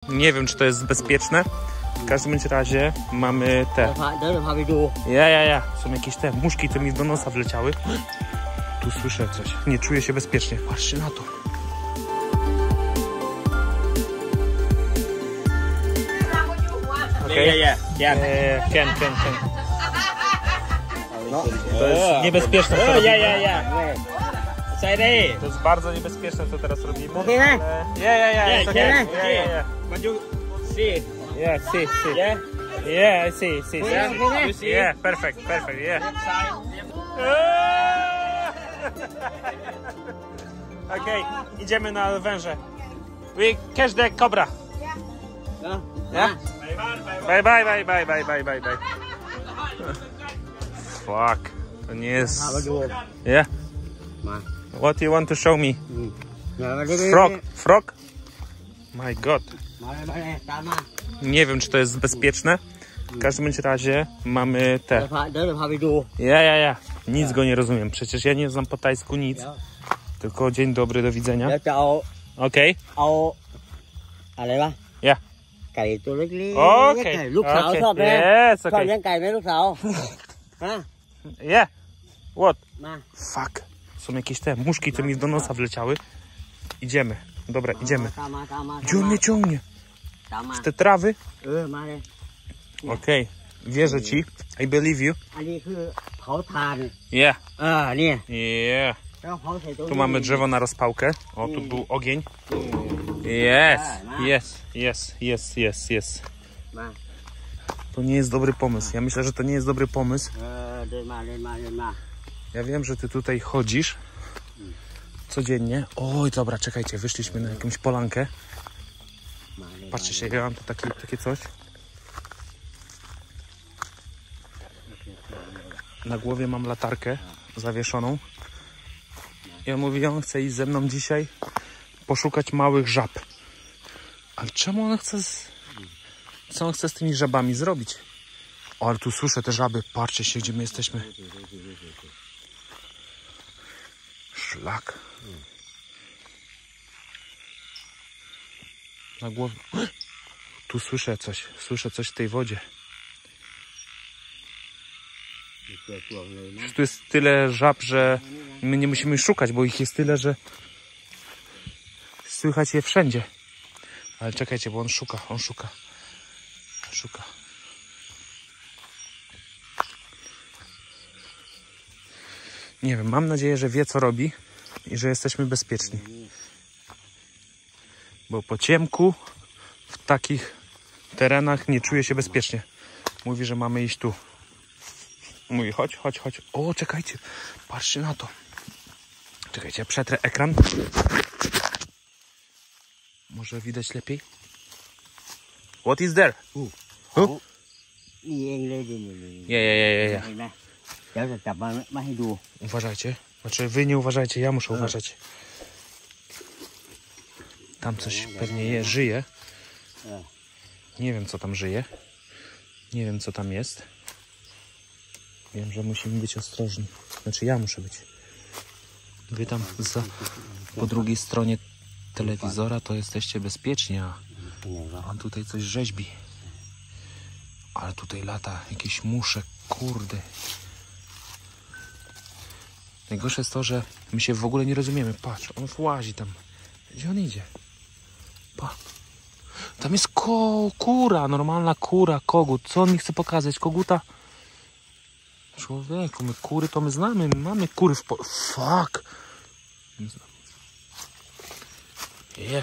Nie wiem, czy to jest bezpieczne. W każdym razie mamy te... Ja. Są jakieś te muszki, co mi do nosa wleciały. Tu słyszę coś. Nie czuję się bezpiecznie. Patrzcie na to. Okay. Ken. No, to jest niebezpieczne, co robimy. To jest bardzo niebezpieczne, co teraz robimy. Okay, Yeah. But you see? Yeah, see. Yeah, I see. Yeah, perfect, yeah. Okay, idziemy na węże. We catch the cobra. Yeah? Bye. Fuck. To nie jest... Yeah? What do you want to show me? Frog? My God. Nie wiem, czy to jest bezpieczne. W każdym razie mamy te... Ja. Nic go nie rozumiem. Przecież ja nie znam po tajsku nic. Tylko dzień dobry, do widzenia. Okej. Yeah. ไก่ตัวเล็ก Okay. ลูกสาวชอบไหม Yes, ชอบ okay. เลี้ยงไก่ไหมลูกสาวฮะ Yeah. What? มา Fuck. Są jakieś te muszki, co mi do nosa wleciały. Idziemy. Dobra, idziemy. ตามมา Gdzie on mnie ciągnie? ตามมา W te trawy? มาเลย Okej. Wierzę ci. I believe you. อันนี้คือเผาถ่าน Yeah. นี่ Yeah. แล้วเผาใส่ตัว Tu mamy drzewo na rozpałkę. O, tu był ogień. Yes. มา To nie jest dobry pomysł. Ja myślę, że to nie jest dobry pomysł. เดินมา Ja wiem, że ty tutaj chodzisz codziennie. Oj, dobra, czekajcie, wyszliśmy na jakąś polankę. Patrzcie się, ja mam tu takie coś. Na głowie mam latarkę zawieszoną. I on mówi, on chce iść ze mną dzisiaj poszukać małych żab. Ale czemu on chce... Co on chce z tymi żabami zrobić? O, ale tu słyszę te żaby. Patrzcie się, gdzie my jesteśmy. Szlak. Na głowie. Tu słyszę coś w tej wodzie. Tu jest tyle żab, że my nie musimy szukać, bo ich jest tyle, że słychać je wszędzie. Ale czekajcie, bo on szuka. Nie wiem, mam nadzieję, że wie, co robi i że jesteśmy bezpieczni. Bo po ciemku w takich terenach nie czuję się bezpiecznie. Mówi, że mamy iść tu. Mówi, chodź. O, czekajcie, patrzcie na to. Czekajcie, ja przetrę ekran. Może widać lepiej? What is there? นี่เองเลย Yeah. เห็นไหมเดี๋ยวจะจับมาให้ดู Uważajcie. Znaczy, wy nie uważajcie, ja muszę uważać. Tam coś pewnie żyje. Nie wiem, co tam żyje. Nie wiem, co tam jest. Wiem, że musimy być ostrożni. Znaczy, ja muszę być. Wy tam po drugiej stronie telewizora to jesteście bezpieczni, a on tutaj coś rzeźbi. Ale tutaj lata jakieś musze, kurde. Najgorsze jest to, że my się w ogóle nie rozumiemy. Patrz, on włazi tam. Gdzie on idzie? Pa. Tam jest kura, normalna kura, kogut. Co on mi chce pokazać? Koguta? Człowieku, my kury to my znamy. My mamy kury w Fuck. Yeah.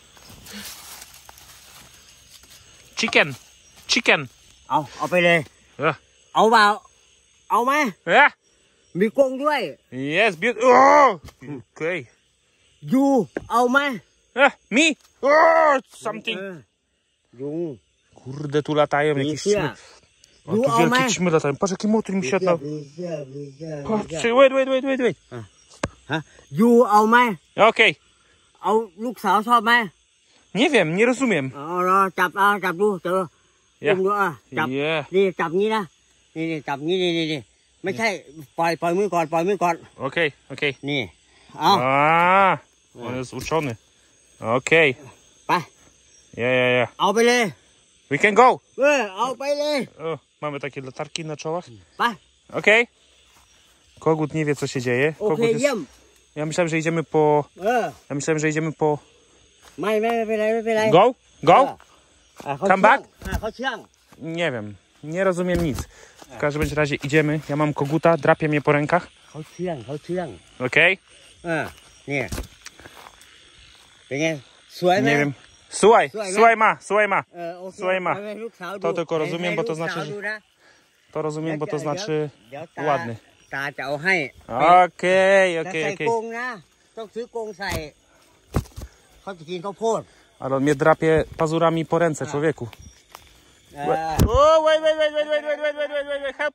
Chicken. เอาไปเลย Yeah. เอาเปล่าเอาไหม Yeah. มีกรงด้วย Yes, beautiful. Oh! Okay. ยูเอาไหม Me? Oh, something. ยุง Kurde, tu latają jakieś ćmy. O, tu wielkie ćmy latają. Patrz, jaki motyl mi siadł. Patrzcie, wait. ฮะยูเอาไหม Okej. เอาลูกสาวชอบไหม Nie wiem, nie rozumiem. รอจับดูเจออุ้มดูจับ Yeah. นี่จับงี้นะนี่จับงี้นี่ไม่ใช่ปล่อยมือก่อน Okej. นี่เอา On jest uczony. Okej. ไป Yeah. เอาไปเลย We can go. เอาไปเลย O, mamy takie latarki na czołach. ไป Okej. Kogut nie wie, co się dzieje. โอเค Kogut jest... เยี่ยม Ja myślałem, że idziemy po... เ Ja myślałem, że idziemy po... ไม่เป็นไรไม่เป็นไร Go? Go? เขา Come back? เขาเชื่อง Nie wiem. Nie rozumiem nic. W każdym bądź razie idziemy. Ja mam koguta, drapie mnie po rękach. เขาเชื่อง Okej? เนี่ยเป็นไงสวยไหม Nie wiem. Słuchaj, Słuchaj, słuchaj ma. โอเค Słuchaj ma. ให้ลูกสาวดู To tylko rozumiem, bo to znaczy, ให้ลูกสาว że... ดูนะ To rozumiem, bo to znaczy เดี๋ยวตา ładny. ตาจะเอาให้ Okej. แต่ใส่กรงนะต้องซื้อกรงใส่เขาจะกินข้าวโพด Ale on mnie drapie pazurami po ręce, człowieku. เออ Oh, wait. Help.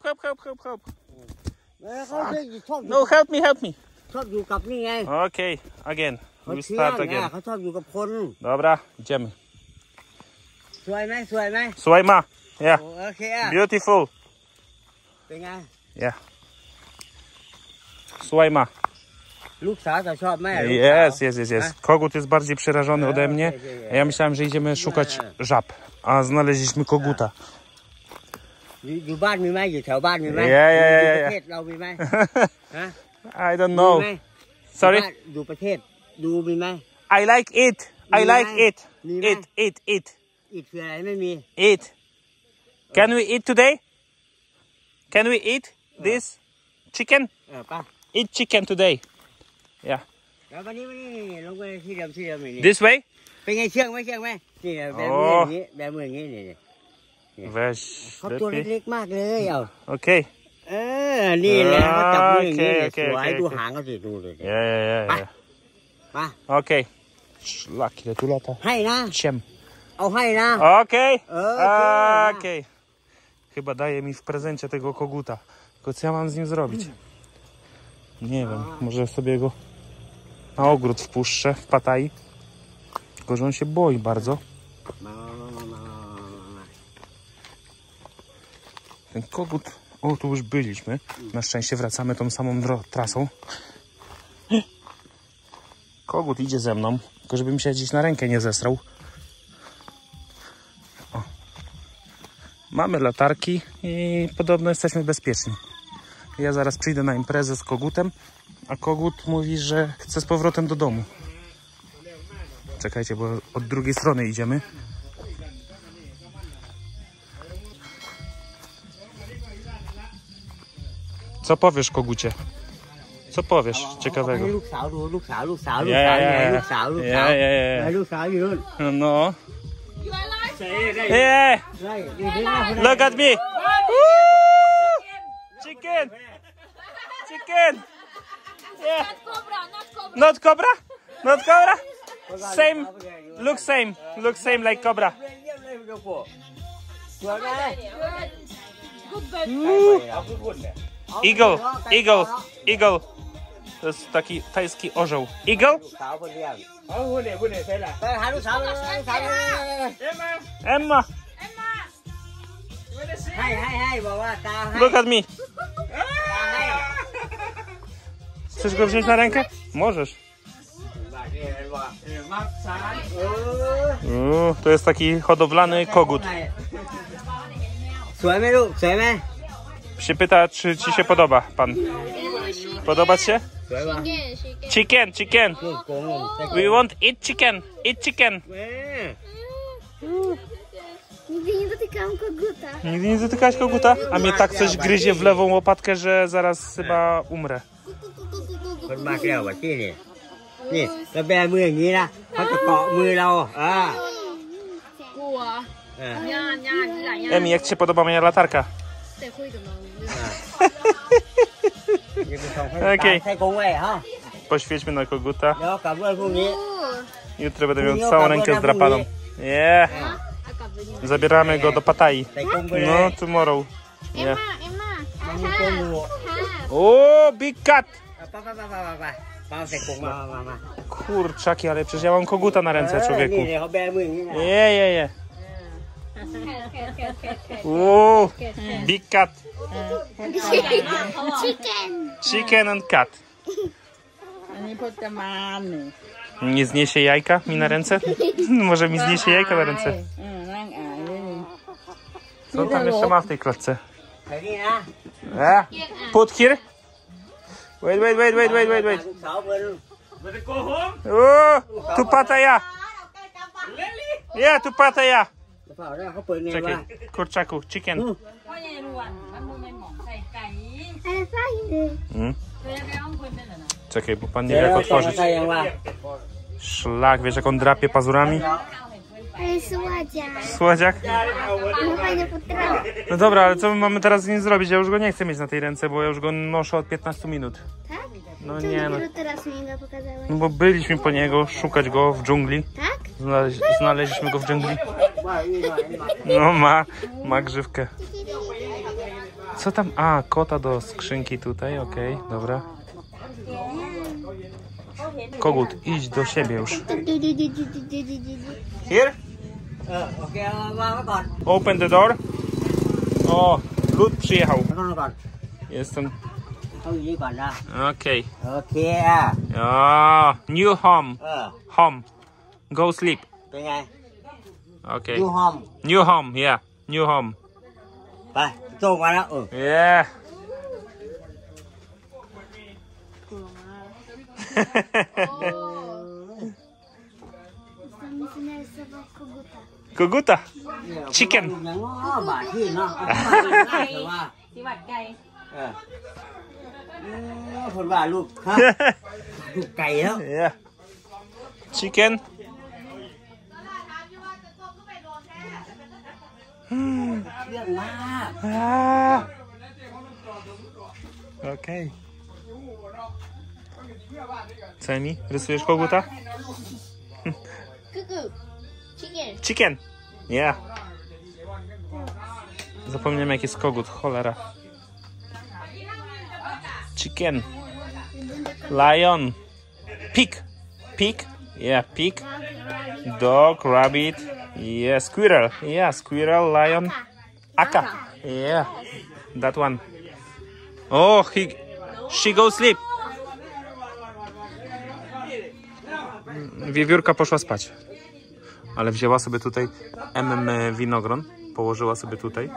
เขาชอบอยู่ No, help me. ชอบอยู่กับนี่ไง Okay, again. เขา We เชื่อง start again. เขาชอบอยู่กับคน Dobra, idziemy. สวยไหม Słuchaj ma. Yeah. โอเคอ่ะ Beautiful. เป็นไง Yeah. Słuchaj ma. ลูกสาวจะชอบไหม Jest. Kogut jest bardziej przerażony ode mnie. A ja myślałem, że idziemy szukać żab. A znaleźliśmy koguta. อยู่บ้านมีไหมอยู่แถวบ้านมีไหม Yeah. อยู่ประเทศเรามีไหมฮะ I don't มี know. ไหม Sorry. อยู่ประเทศดูมีไหม I like it. I like it. Mira. Eat. อีกคืออะไรไม่มี Eat. Can we eat today? Can we eat this chicken? ป่ะ Eat chicken today. Yeah. แล้ววันนี้ลงไปที่เดิมนี่ This way? เป็นไงเชื่องไหมนี่แบบมืออย่างนี้นี่ Weź. เขาตัว Lepiej. เล็กๆมากเลยเอา Okay. นี่แหละเขาจับมืออย่างนี้โอเคสวยโอเคดูหางเขาสิดูเลย Yeah. มา Okay. Szlak, ile tu lata. ให้นะ Ciem. เอาให้นะ Okej. Okej. Okej. Chyba daje mi w prezencie tego koguta. Tylko co ja mam z nim zrobić? Nie wiem. Może sobie go na ogród wpuszczę w Pattayi. Tylko, że on się boi bardzo. มา Ten kogut... O, tu już byliśmy. Na szczęście wracamy tą samą trasą. Kogut idzie ze mną. Tylko żeby mi się gdzieś na rękę nie zesrał. O. Mamy latarki i podobno jesteśmy bezpieczni. Ja zaraz przyjdę na imprezę z kogutem, a kogut mówi, że chce z powrotem do domu. Czekajcie, bo od drugiej strony idziemy. Co powiesz, kogucie? Co powiesz ciekawego? ลูกสาวดูลูกสาวลูกสาวอยู่นู่น No. Yeah. ไล่ Look at me. Chicken. Yeah. Not cobra? Same. Look same like cobra. สวยไหม Eagle. To jest taki tajski orzeł. Eagle? สาวคนเดียวไปหาลูกสาว Emma. ให้บอกว่าตาให้ Look at me. Chcesz go wziąć na rękę? Możesz. To jest taki hodowlany kogut. สวยไหมลูกสวยไหม Się pyta, czy ci się podoba, pan. Podoba ci się? สวยป่ะ Chicken. ลูกโกง We want eat chicken. เว้ย Nigdy nie dotykałam koguta. Nigdy nie dotykałeś koguta? A mnie tak coś gryzie w lewą łopatkę, że zaraz chyba umrę. คนมากแล้วว่ะที่นี่เราแบมืออย่างนี้นะเขาจะเกาะมือเรากลัวย่านหลายย่าน Emi, jak ci się podoba moja latarka? แต่คุยกับน้องเรื่อง Okej. ใส่กรงไว้ฮะ Poświećmy na koguta. เดี๋ยวกลับด้วยพรุ่งนี้ Jutro będę miał całą rękę zdrapaną. Yeah. เอากลับไปนี่ Zabieramy go do Pattayi. ใส่กรงไปเลย No, tomorrow. เอ็ม Yeah. มามันมีกรงอยู่ Oh, big cat! ไปมาใส่กรงมา Kurczaki, ale przecież ja mam koguta na ręce, นี่ człowieku. เนี่ยเขาแบมืออย่างนี้นะ Yeah. Oh, big cat. ชิคเก้น Chicken and cat. อันนี้พจมานนี่ Nie zniesie jajka mi na ręce? Może mi zniesie jajka na ręce. Co tam jeszcze ma w tej klatce? Put here. Wait. Oh, tu Pattaya. Yeah, tu Pattaya. Czekaj, kurczaku, chicken. Czekaj, bo pan nie wie jak otworzyć. Szlak, wiesz jak on drapie pazurami? Słodziak? No dobra, ale co my mamy teraz z nim zrobić? Ja już go nie chcę mieć na tej ręce, bo ja już go noszę od 15 minut. Tak? No nie no. Teraz mi go pokazałeś. No bo byliśmy po niego, szukać go w dżungli. Tak? Znaleźliśmy go w dżungli. No ma grzywkę. Co tam? A, kota do skrzynki tutaj, okej, dobra. Kogut, idź do siebie już. Here? Open the door. O, good, przyjechał. Jestem. Okej. O, new home. Home. Go sleep. Okay. New home, yeah. New home. Yeah. Koguta. Chicken. Yeah. Chicken. Okej. Co mi? Rysujesz koguta? Chicken. Yeah. Zapomniałem jak jest kogut, cholera. Chicken. Lion. Pig. Pig. Yeah, pig. Dog, rabbit. Yeah, squirrel. Yeah, squirrel, lion. Aka. Yeah, that one. Oh, she go sleep. Wiewiórka poszła spać. Ale wzięła sobie tutaj winogron. Położyła sobie tutaj.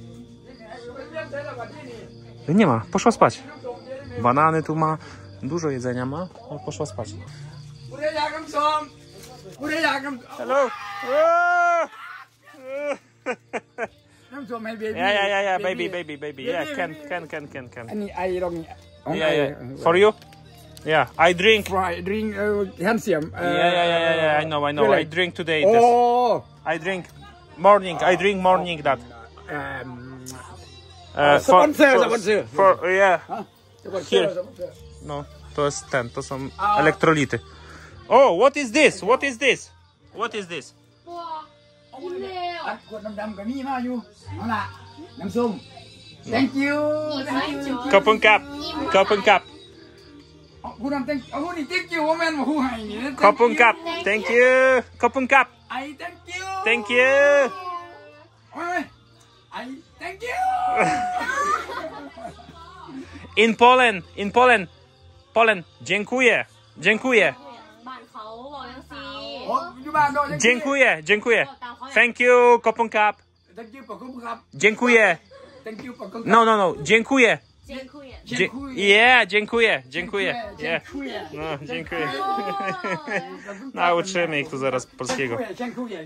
Nie ma, poszła spać. Banany tu ma. Dużo jedzenia ma, ale poszła spać. Hello. Yeah, baby. Yeah, can. Yeah. For you? Yeah, I drink. Handsome. Yeah. I know. I drink today. Oh. I drink morning that. Sponsor. For yeah. Here. No, to jest ten, to są elektrolity. Oh, what is this? What is this? Đâm cái mi mà you. Nó là Nam Sung. Thank you. Cup. Who nam thank you woman mà who hay nhỉ? Cup. Thank you. Cup. I thank you. Thank you. Ôi, I thank you. In Poland. Dziękuję. Dziękuję. Thank you, Kopon Cup. Thank you for cup cup. Dziękuję. Thank you for cup. No. Dziękuję. Dziękuję. Dziękuję. Yeah. No, dziękuję. Nauczymy ich tu zaraz polskiego. Dziękuję.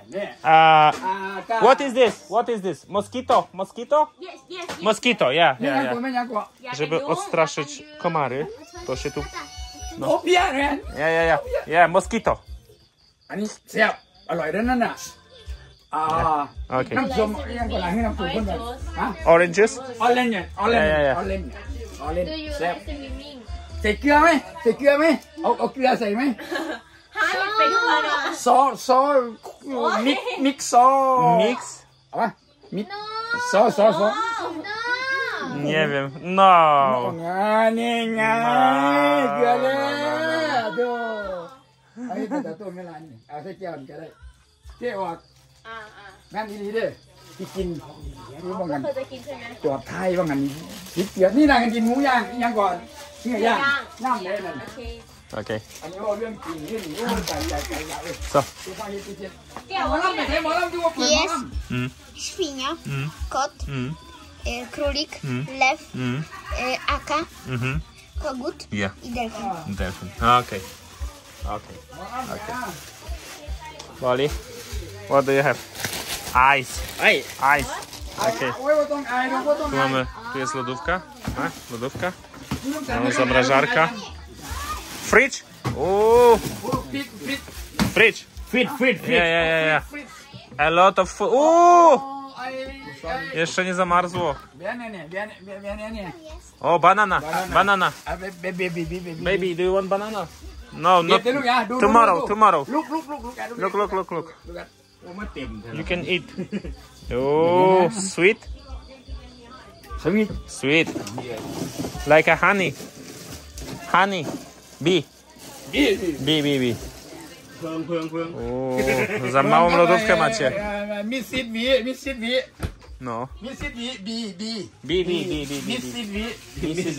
What is this? Mosquito? Yes. Mosquito, yeah. Miałko. Żeby odstraszyć komary, to się tu... No. Yeah, mosquito. อันนี้แซ่บอร่อยด้วยนั่นน่ะ Okay. น้ำส้มยังก่อนหลังให้น้ำส้มคนแบบฮะ Orange juice? ออเรนจ์แซ่บใส่เกลือไหมเอาเกลือใส่ไหมซอมิกซอ Mix? เอาป่ะมิกซอ Nie wiem. No. นี่ไงเกลือเลยดูไอ้แต่ตัวไม่ลายนี่เอาใส่แก้วนี่ก็ได้เกี่ยวกับงานดีๆเด้อที่กินนี่บ้างกันจอดไทยบ้างกันคิดเกียดนี่นะกันกินหมูย่างก่อนนี่ย่างเลยนั่น Okay. อันนี้ว่าเรื่องจริงนี่โอ้ใจเลย Co? ดูฟังยี่สิบหมอลำไม่ใช่หมอลำดูว่าเปิดหมอลำ Mm. Świnia, Mm. kot, Mm. królik, Mm. lew, Mm. aka, Mhm. kogut Yeah. i delfin. Delfin. Okay. Okay. Boli, what do you have? Ice. เฮ้ย Ice. Okay. โอ้ยว่าต้องอายเราก็ต้อง Tu อาย mamy, tu jest lodówka. A, lodówka. No, zamrażarka. Fridge. Uuu, ปิดปิด fridge. ฟิตฟิตฟิต Yeah. A lot of food. Uuu, ไอ้ jeszcze nie zamarzło. เบียร์เนี่ยเบียร์เนี่ย O, banana. Banana. อ่ะเบบี้ Baby, do you want banana? No, เดี๋ยว not ลูกอ่ะดู tomorrow. ลุก Look. โอ้มาเต็มเถอะ You can eat. Oh, sweet. สวิต Sweet. Like a honey. Honey. Bee. Bee. เพิ่ง O, za małą lodówkę macie. มิสซิดวี No. มิสซิดวีบี Bee. มิสซิดวี Bee. มิส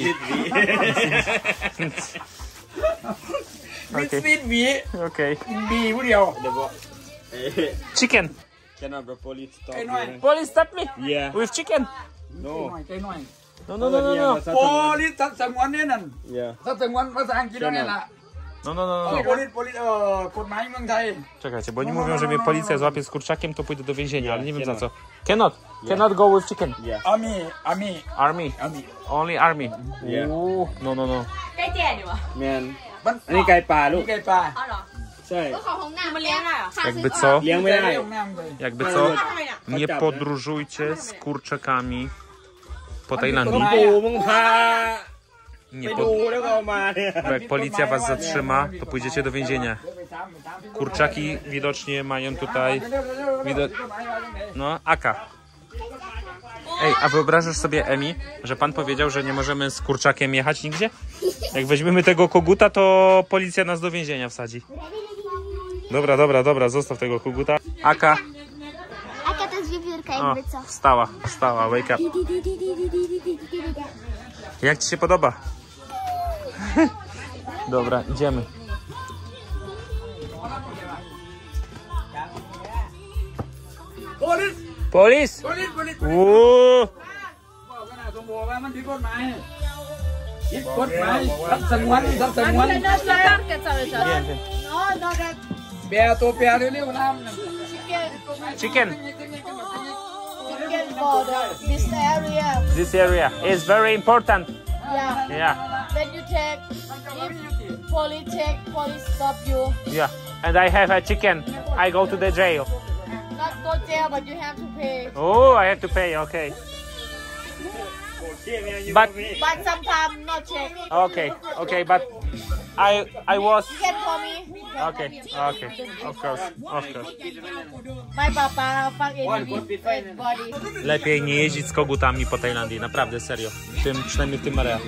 Okay. ซิดวี Okay. บีผู้เดียวเดี๋ยวบอก Chicken. cannot the police stop ไอ้น้อย Police stop me. yeah With chicken. no ใจหน่อย No. โปลิสสังวนเนี่ยนั่น yeah สังวนภาษาอังกฤษนั่นแหละ No. โปลิสกฎหมายเมืองไทย Czekajcie, bo oni mówią, że mnie policja złapie z kurczakiem, to pójdę do więzienia, ale nie wiem za co. Cannot go with chicken. yeah อามี Army. Only army. Yeah. Ooh, no. ใกล้แก่ดีวะแมนอันนี้ไก่ป่าลูกไก่ปลาเอาเหรอใช่ Toของน้ำมันเลี้ยงได้เหรอ Jakby co? เลี้ยงไม่ได้ Jakby co? ทำไมเนี่ย Nie podróżujcie z kurczakami po Tajlandii. ปู่มึงพา Nie ไปดูแล้วก็เอามาเนี่ย Bo jak policja was zatrzyma, to pójdziecie do więzienia. Kurczaki widocznie mają tutaj... No, aka. Ej, a wyobrażasz sobie, Emi, że pan powiedział, że nie możemy z kurczakiem jechać nigdzie? Jak weźmiemy tego koguta, to policja nas do więzienia wsadzi. Dobra, zostaw tego koguta. Aka. Aka to jest wiewiórka, O, jakby co. wstała, wake up. Jak ci się podoba? Dobra, idziemy. Police! Uuu! สมบูรณ์ว่ามันผิดกฎหมายสังวน เบียร์ตัวเบียร์เร็วๆน้ำ Chicken. This area. This area is very important. Yeah. Yeah, When you take, if police stop you, and I have a chicken. I go to the jail. not go jail, but you have to pay. Oh, I have to pay. Okay. But But sometimes not check. okay, but I was You can call me. okay. Of course. My papa fuck body. Lepiej nie jeździć z kogutami po Tajlandii, naprawdę serio. Przynajmniej w tym area.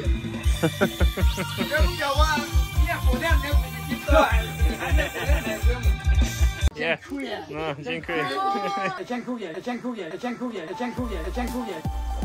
Yeah. No, dziękuję. Dziękuję.